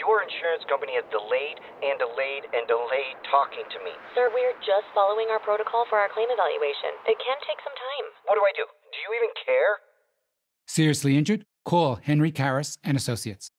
your insurance company has delayed and delayed and delayed talking to me. Sir, we're just following our protocol for our claim evaluation. It can take some time. What do I do? Do you even care? Seriously injured? Call Henry Karras and Associates.